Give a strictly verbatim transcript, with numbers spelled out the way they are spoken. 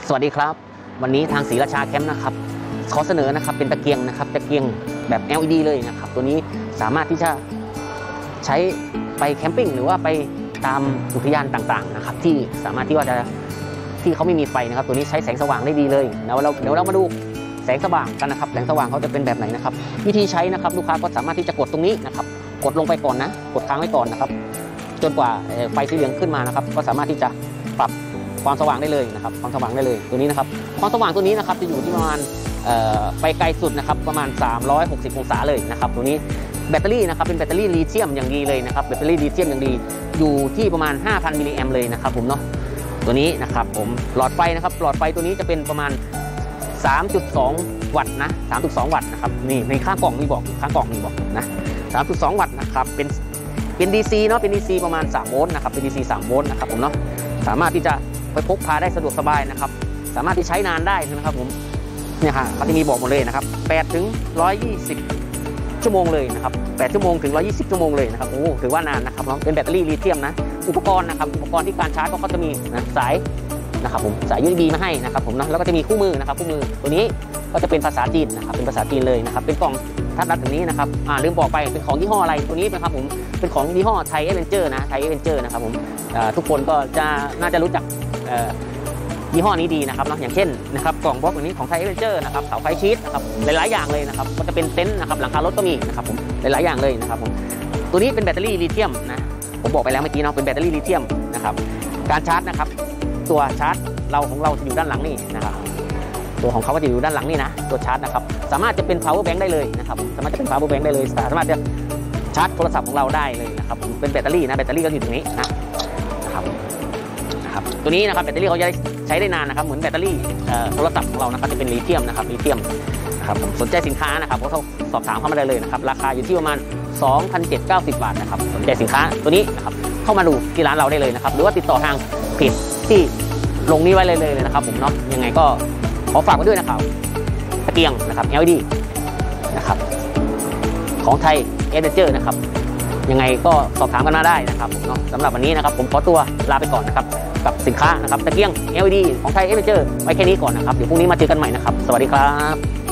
สวัสดีครับวันนี้ทางศรีราชาแคมป์นะครับขอเสนอนะครับเป็นตะเกียงนะครับตะเกียงแบบ แอล อี ดี เลยนะครับตัวนี้สามารถที่จะใช้ไปแคมปิ้งหรือว่าไปตามอุทยานต่างๆนะครับที่สามารถที่ว่าจะที่เขาไม่มีไฟนะครับตัวนี้ใช้แสงสว่างได้ดีเลยแล้วเราเดี๋ยวเรามาดูแสงสว่างกันนะครับแสงสว่างเขาจะเป็นแบบไหนนะครับวิธีใช้นะครับลูกค้าก็สามารถที่จะกดตรงนี้นะครับกดลงไปก่อนนะกดค้างไว้ก่อนนะครับจนกว่าไฟสีเหลืองขึ้นมานะครับก็สามารถที่จะปรับความสว่างได้เลยนะครับความสว่างได้เลยตัวนี้นะครับความสว่างตัวนี้นะครับจะอยู่ที่ประมาณไปไกลสุดนะครับประมาณสามร้อยหกสิบองศาเลยนะครับตัวนี้แบตเตอรี่นะครับเป็นแบตเตอรี่ลิเธียมอย่างดีเลยนะครับแบตเตอรี่ลิเธียมอย่างดีอยู่ที่ประมาณ ห้าพัน มิลลิแอมป์เลยนะครับผมเนาะตัวนี้นะครับผมหลอดไฟนะครับหลอดไฟตัวนี้จะเป็นประมาณ สามจุดสอง วัตต์นะ สามจุดสอง วัตต์นะครับนี่ในข้างกล่องมีบอกข้างกล่องมีบอกนะ สามจุดสอง วัตต์นะครับเป็นเป็น ดี ซี เนาะเป็น ดี ซี ประมาณสามโวลต์นะครับเป็น ดี ซี สามโวลต์นะครับผมเนาะสามารถที่จะไปพกพาได้สะดวกสบายนะครับสามารถที่ใช้นานได้นะครับผมเนี่ยค่ะเขาจะมีบอกหมดเลยนะครับแปดถึงหนึ่งร้อยยี่สิบชั่วโมงเลยนะครับแปดชั่วโมงถึงหนึ่งร้อยยี่สิบชั่วโมงเลยนะครับโอ้ถือว่านานนะครับเป็นแบตเตอรี่ลิเธียมนะอุปกรณ์นะครับอุปกรณ์ที่การชาร์จก็เขาจะมีนะสายนะครับผมสาย ยู เอส บี มาให้นะครับผมนะแล้วก็จะมีคู่มือนะครับคู่มือตัวนี้ก็จะเป็นภาษาจีนนะครับเป็นภาษาจีนเลยนะครับเป็นกล่องทัดรัดแบบนี้นะครับอ่าลืมบอกไปเป็นของยี่ห้ออะไรตัวนี้นะครับผมเป็นของยี่ห้อไทยเอเวนเจอร์นะไทยเอเวนเจอร์นะครับผมทุกคนก็จะน่าจะรู้จักยี่ห้อนี้ดีนะครับเนาะอย่างเช่นนะครับกล่องบล็อกแบบนี้ของไทยเอเวนเจอร์นะครับเสาไฟชีตนะครับหลายๆอย่างเลยนะครับก็จะเป็นเต็นท์นะครับหลังคารถก็มีนะครับผมหลายๆอย่างเลยนะครับผมตัวนี้เป็นแบตเตอรี่ลิเธียมนะผมบอกไปแล้วเมื่อกี้เนาะเป็นแบตเตอรี่ลิเธียมนะครับการชาร์จนะครับตัวชาร์จเราของเราจะอยู่ด้านหลังนี่นะครับตัวของเขาก็จะอยู่ด้านหลังนี่นะตัวชาร์จนะครับสามารถจะเป็น power bank ได้เลยนะครับสามารถจะเป็น power bank ได้เลยสามารถจะชาร์จโทรศัพท์ของเราได้เลยนะครับเป็นแบตเตอรี่นะแบตเตอรี่ก็อยู่ตรงนี้นะนะครับนะครับตัวนี้นะครับแบตเตอรี่เขาจะใช้ได้นานนะครับเหมือนแบตเตอรี่โทรศัพท์ของเรานะครับจะเป็นลิเธียมนะครับลิเธียมนะครับสนใจสินค้านะครับก็สอบถามเข้ามาได้เลยนะครับราคาอยู่ที่ประมาณ สองพันเจ็ดร้อยเก้าสิบ บาทนะครับสนใจสินค้าตัวนี้นะครับเข้ามาดูที่ร้านเราได้เลยนะครับหรือว่าติดต่อทางเพจที่ลงนี้ไว้เลยเลยนะครับผมเนาะยังไงก็ขอฝากไว้ด้วยนะครับตะเกียงนะครับ แอล อี ดี นะครับของไทยเอเวนเจอร์นะครับยังไงก็สอบถามกันมาได้นะครับผมเนาะสำหรับวันนี้นะครับผมขอตัวลาไปก่อนนะครับกับสินค้านะครับตะเกียง แอล อี ดี ของไทยเอเวนเจอร์ไว้แค่นี้ก่อนนะครับเดี๋ยวพรุ่งนี้มาเจอกันใหม่นะครับสวัสดีครับ